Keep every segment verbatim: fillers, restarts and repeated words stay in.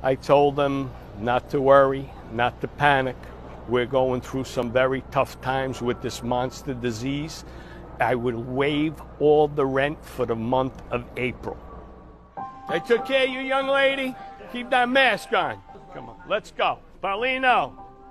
I told them not to worry, not to panic. We're going through some very tough times with this monster disease. I would waive all the rent for the month of April. I took care of you, young lady. Keep that mask on. Come on, let's go. Paulino.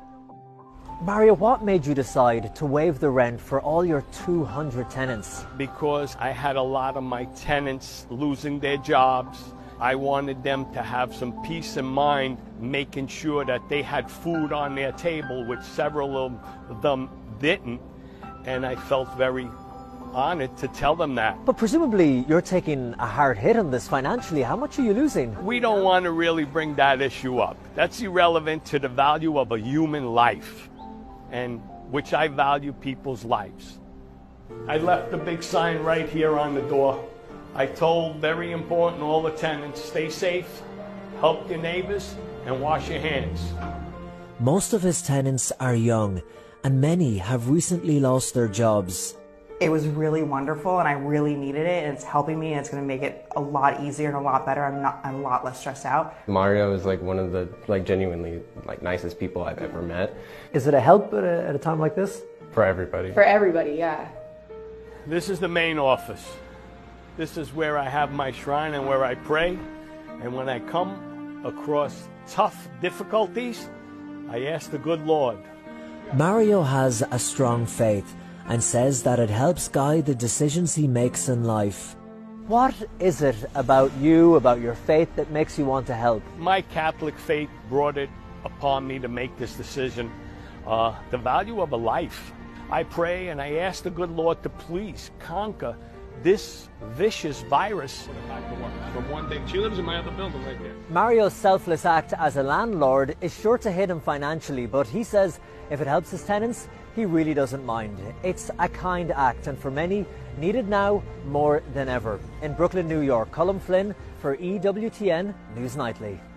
Mario, what made you decide to waive the rent for all your two hundred tenants? Because I had a lot of my tenants losing their jobs. I wanted them to have some peace of mind, making sure that they had food on their table, which several of them didn't. And I felt very honored to tell them that. But presumably you're taking a hard hit on this financially. How much are you losing? We don't want to really bring that issue up. That's irrelevant to the value of a human life, and which I value people's lives. I left a big sign right here on the door. I told, very important, all the tenants, stay safe, help your neighbors, and wash your hands. Most of his tenants are young, and many have recently lost their jobs. It was really wonderful, and I really needed it, and it's helping me, and it's going to make it a lot easier and a lot better. I'm not, I'm a lot less stressed out. Mario is like one of the like genuinely like nicest people I've ever met. Is it a help at a, at a time like this? For everybody. For everybody, yeah. This is the main office. This is where I have my shrine and where I pray. And when I come across tough difficulties, I ask the good Lord. Mario has a strong faith and says that it helps guide the decisions he makes in life. What is it about you, about your faith, that makes you want to help? My Catholic faith brought it upon me to make this decision. Uh, the value of a life. I pray and I ask the good Lord to please conquer this vicious virus. From one day, she lives in my other building right there. Mario's selfless act as a landlord is sure to hit him financially, but he says if it helps his tenants, he really doesn't mind. It's a kind act, and for many, needed now more than ever. In Brooklyn, New York, Colin Flynn for E W T N News Nightly.